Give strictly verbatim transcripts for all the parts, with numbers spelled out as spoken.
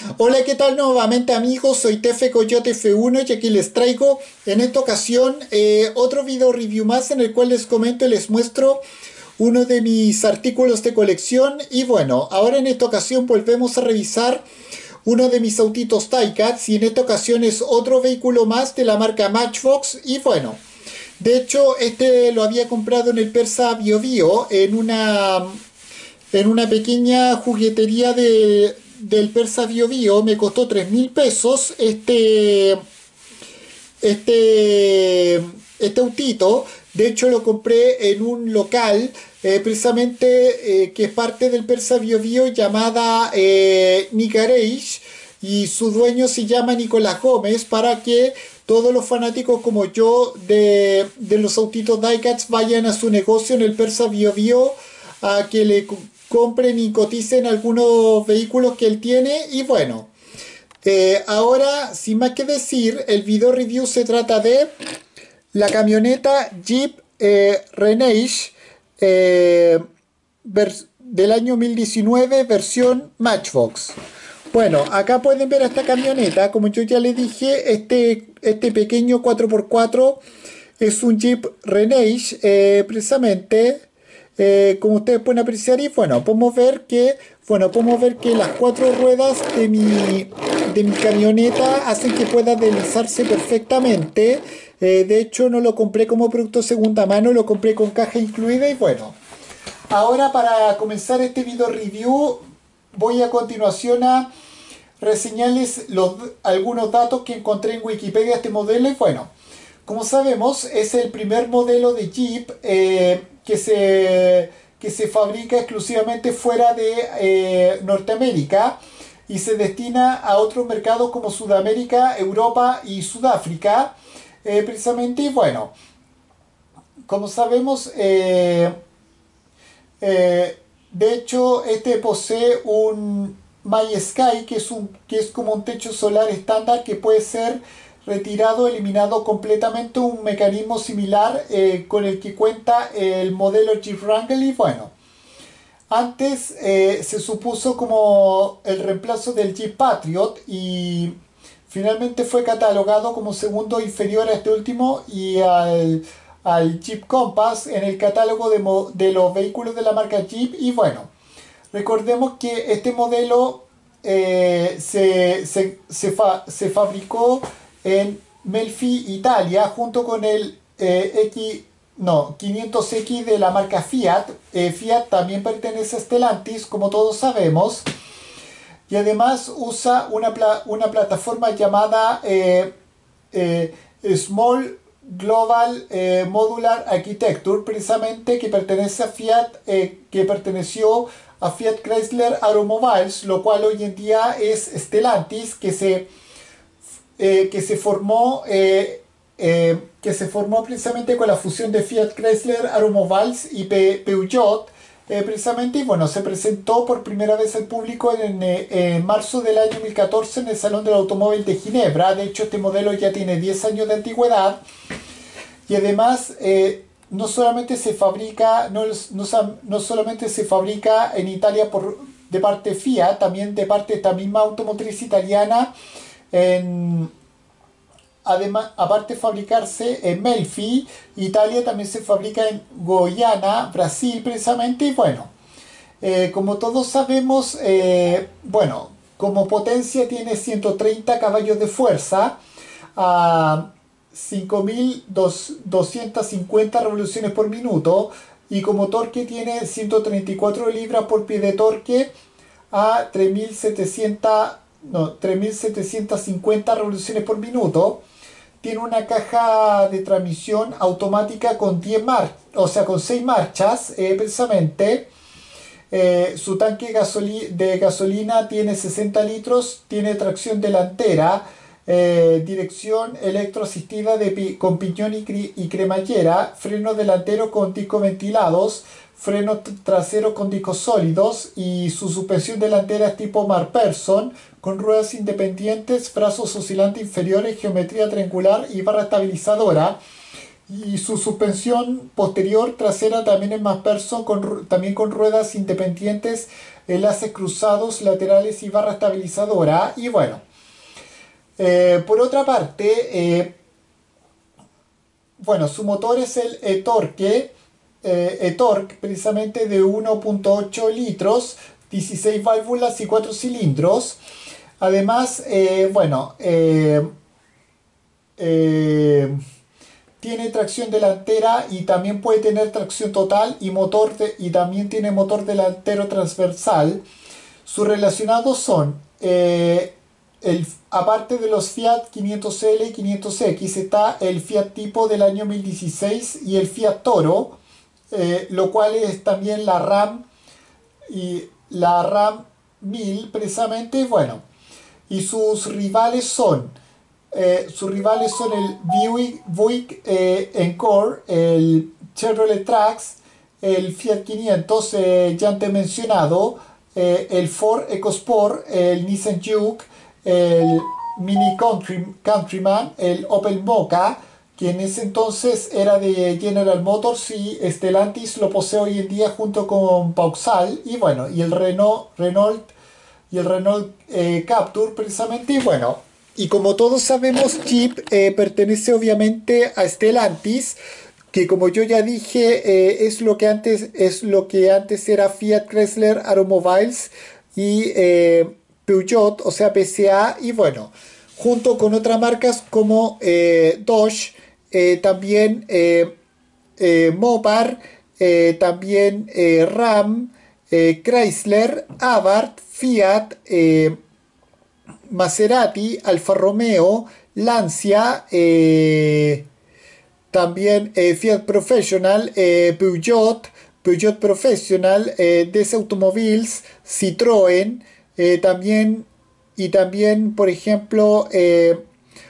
Hola, ¿qué tal nuevamente amigos? Soy Tefe Coyote F uno y aquí les traigo en esta ocasión eh, otro video review más en el cual les comento y les muestro uno de mis artículos de colección. Y bueno, ahora en esta ocasión volvemos a revisar uno de mis autitos Diecast y en esta ocasión es otro vehículo más de la marca Matchbox. Y bueno, de hecho este lo había comprado en el Persa Bio Bio en una en una pequeña juguetería de, del Persa Bio Bio. Me costó tres mil pesos este, este, este autito. De hecho lo compré en un local eh, precisamente eh, que es parte del Persa Bio Bio llamada eh, Nicarage, y su dueño se llama Nicolás Gómez, para que todos los fanáticos como yo de, de los autitos Diecast vayan a su negocio en el Persa Bio Bio a que le compren y coticen algunos vehículos que él tiene. Y bueno, eh, ahora sin más que decir, el video review se trata de la camioneta Jeep eh, Renegade eh, del año dos mil diecinueve, versión Matchbox. Bueno, acá pueden ver esta camioneta. Como yo ya les dije, este, este pequeño cuatro por cuatro es un Jeep Renegade, eh, precisamente, eh, como ustedes pueden apreciar. Y bueno, podemos ver que, bueno, podemos ver que las cuatro ruedas de mi, de mi camioneta hacen que pueda deslizarse perfectamente. Eh, de hecho, no lo compré como producto segunda mano, lo compré con caja incluida. Y bueno, ahora para comenzar este video review, voy a continuación a reseñarles los, algunos datos que encontré en Wikipedia de este modelo. Y bueno, como sabemos, es el primer modelo de Jeep eh, que, se, que se fabrica exclusivamente fuera de eh, Norteamérica y se destina a otros mercados como Sudamérica, Europa y Sudáfrica, eh, precisamente. Y bueno, como sabemos, eh, eh, de hecho, este posee un My Sky, que es, un, que es como un techo solar estándar que puede ser retirado, eliminado completamente, un mecanismo similar eh, con el que cuenta el modelo Jeep Wrangler. Y bueno, antes eh, se supuso como el reemplazo del Jeep Patriot y finalmente fue catalogado como segundo inferior a este último y al, al Jeep Compass en el catálogo de, de los vehículos de la marca Jeep. Y bueno, recordemos que este modelo eh, se, se, se, fa, se fabricó en Melfi, Italia, junto con el eh, X, no, quinientos X de la marca Fiat. Eh, Fiat también pertenece a Stellantis, como todos sabemos, y además usa una, pla una plataforma llamada eh, eh, Small Global eh, Modular Architecture, precisamente, que pertenece a Fiat, eh, que perteneció a Fiat Chrysler Automobiles, lo cual hoy en día es Stellantis, que se Eh, que se formó eh, eh, que se formó precisamente con la fusión de Fiat Chrysler Automobiles y Pe Peugeot, eh, precisamente. Y bueno, se presentó por primera vez al público en, eh, en marzo del año dos mil catorce en el Salón del Automóvil de Ginebra. De hecho, este modelo ya tiene diez años de antigüedad y además eh, no solamente se fabrica no, no, no solamente se fabrica en Italia por, de parte Fiat, también de parte de esta misma automotriz italiana. En, además, aparte de fabricarse en Melfi, Italia, también se fabrica en Goiânia, Brasil, precisamente. Y bueno, eh, como todos sabemos, eh, bueno, como potencia tiene ciento treinta caballos de fuerza a cinco mil doscientas cincuenta revoluciones por minuto, y como torque tiene ciento treinta y cuatro libras por pie de torque a tres mil setecientas No, tres mil setecientas cincuenta revoluciones por minuto. Tiene una caja de transmisión automática con diez mar o sea, con seis marchas, eh, precisamente. Eh, su tanque gasoli de gasolina tiene sesenta litros, tiene tracción delantera, eh, dirección electroasistida de pi con piñón y, y cremallera, freno delantero con discos ventilados, freno trasero con discos sólidos, y su suspensión delantera es tipo McPherson, con ruedas independientes, brazos oscilantes inferiores, geometría triangular y barra estabilizadora. Y su suspensión posterior trasera también es McPherson, con, también con ruedas independientes enlaces cruzados, laterales y barra estabilizadora. Y bueno, eh, por otra parte, eh, bueno, su motor es el e-torque, eh, e-torque precisamente de uno punto ocho litros, dieciséis válvulas y cuatro cilindros. Además, eh, bueno, eh, eh, tiene tracción delantera y también puede tener tracción total y, motor de, y también tiene motor delantero transversal. Sus relacionados son, eh, el, aparte de los Fiat quinientos L y quinientos X, está el Fiat Tipo del año mil dieciséis y el Fiat Toro, eh, lo cual es también la RAM y la RAM mil precisamente. Bueno, y sus rivales son eh, sus rivales son el Buick, Buick eh, Encore, el Chevrolet Trax, el Fiat quinientos, eh, ya antes mencionado, eh, el Ford EcoSport, el Nissan Juke, el Mini Country, Countryman, el Opel Mokka, que en ese entonces era de General Motors, y Stellantis lo posee hoy en día junto con Vauxhall, y bueno, y el Renault, Renault y el Renault eh, Captur precisamente. Y bueno, y como todos sabemos, Jeep eh, pertenece obviamente a Stellantis, que como yo ya dije, eh, es lo que antes es lo que antes era Fiat Chrysler Automobiles y eh, Peugeot, o sea P S A. Y bueno, junto con otras marcas como eh, Dodge, eh, también eh, eh, Mopar, eh, también eh, Ram, eh, Chrysler, Abarth, Fiat, eh, Maserati, Alfa Romeo, Lancia, eh, también eh, Fiat Professional, eh, Peugeot, Peugeot Professional, eh, D S Automobiles, Citroën, eh, también y también, por ejemplo, eh,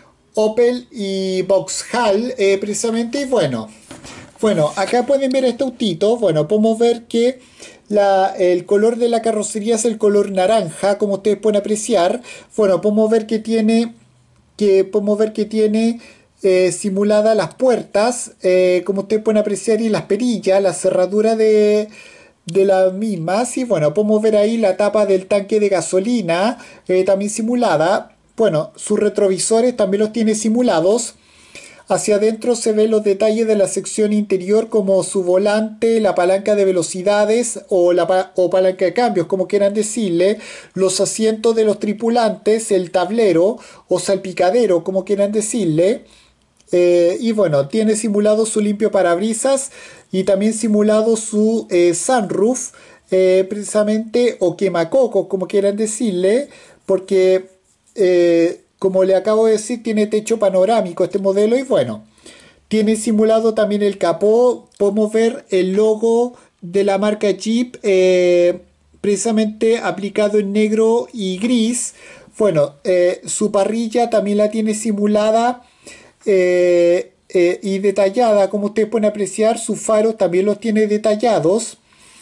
Opel y Vauxhall, eh, precisamente. Y bueno, bueno, acá pueden ver este autito. Bueno, podemos ver que la, el color de la carrocería es el color naranja, como ustedes pueden apreciar. Bueno, podemos ver que tiene, que podemos ver que tiene eh, simuladas las puertas, eh, como ustedes pueden apreciar, y las perillas, la cerradura de, de las mismas. Y bueno, podemos ver ahí la tapa del tanque de gasolina, eh, también simulada. Bueno, sus retrovisores también los tiene simulados. Hacia adentro se ven los detalles de la sección interior, como su volante, la palanca de velocidades o la pa o palanca de cambios, como quieran decirle, los asientos de los tripulantes, el tablero o salpicadero, como quieran decirle. Eh, y bueno, tiene simulado su limpio parabrisas y también simulado su eh, sunroof, eh, precisamente, o quemacoco, como quieran decirle, porque eh, como le acabo de decir, tiene techo panorámico este modelo. Y bueno, tiene simulado también el capó. Podemos ver el logo de la marca Jeep, eh, precisamente aplicado en negro y gris. Bueno, eh, su parrilla también la tiene simulada eh, eh, y detallada, como ustedes pueden apreciar. Sus faros también los tiene detallados.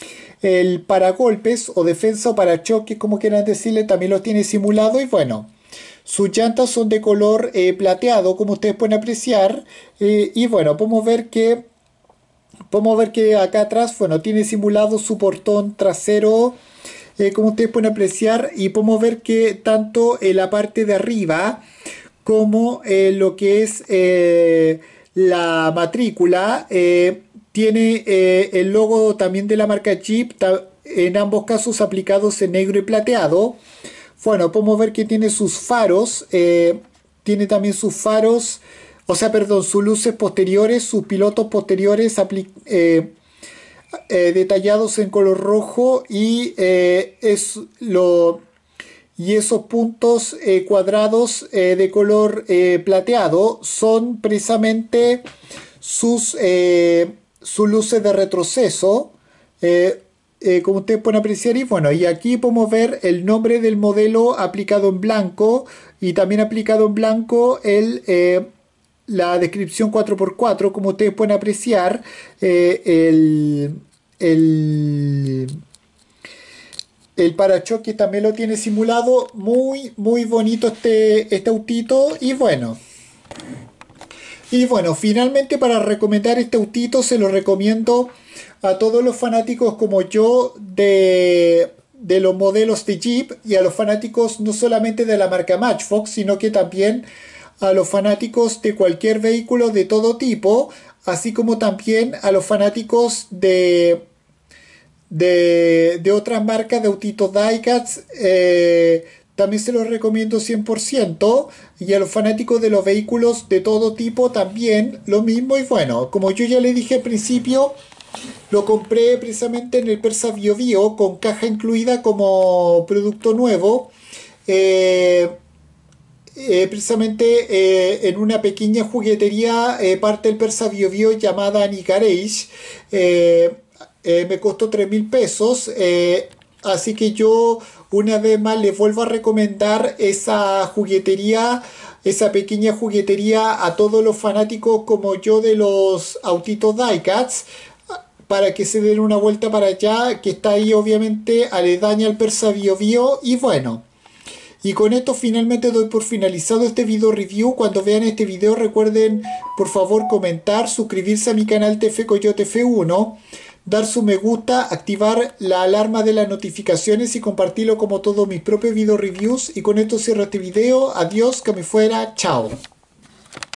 El paragolpes o defensa o parachoques, como quieran decirle, también los tiene simulado. Y bueno, sus llantas son de color eh, plateado, como ustedes pueden apreciar. Eh, y bueno, podemos ver que podemos ver que acá atrás, bueno, tiene simulado su portón trasero, eh, como ustedes pueden apreciar. Y podemos ver que tanto en la parte de arriba como eh, lo que es eh, la matrícula, eh, tiene eh, el logo también de la marca Jeep, en ambos casos aplicados en negro y plateado. Bueno, podemos ver que tiene sus faros, eh, tiene también sus faros, o sea, perdón, sus luces posteriores, sus pilotos posteriores eh, eh, detallados en color rojo, y, eh, es lo, y esos puntos eh, cuadrados eh, de color eh, plateado son precisamente sus, eh, sus luces de retroceso. Eh, Eh, como ustedes pueden apreciar. Y bueno, y aquí podemos ver el nombre del modelo aplicado en blanco, y también aplicado en blanco el, eh, la descripción cuatro por cuatro, como ustedes pueden apreciar. eh, el, el, el parachoques también lo tiene simulado. Muy muy bonito este, este autito. Y bueno, y bueno, finalmente, para recomendar este autito, se lo recomiendo a todos los fanáticos como yo de, de los modelos de Jeep y a los fanáticos no solamente de la marca Matchbox, sino que también a los fanáticos de cualquier vehículo de todo tipo, así como también a los fanáticos de, de, de otras marcas de autitos diecast. Eh, también se los recomiendo cien por ciento. Y a los fanáticos de los vehículos de todo tipo también lo mismo. Y bueno, como yo ya le dije al principio, lo compré precisamente en el Persa Bio Bio con caja incluida como producto nuevo. Eh, eh, precisamente eh, en una pequeña juguetería, eh, parte del Persa Bio Bio llamada Nicareish. Eh, eh, me costó tres mil pesos. Eh, así que yo una vez más les vuelvo a recomendar esa juguetería, esa pequeña juguetería a todos los fanáticos como yo de los autitos diecast, para que se den una vuelta para allá, que está ahí obviamente aledaña al Persa Bio Bio. Y bueno, y con esto finalmente doy por finalizado este video review. Cuando vean este video recuerden por favor comentar, suscribirse a mi canal T F Coyote F uno, dar su me gusta, activar la alarma de las notificaciones y compartirlo como todos mis propios video reviews. Y con esto cierro este video. Adiós, que me fuera, chao.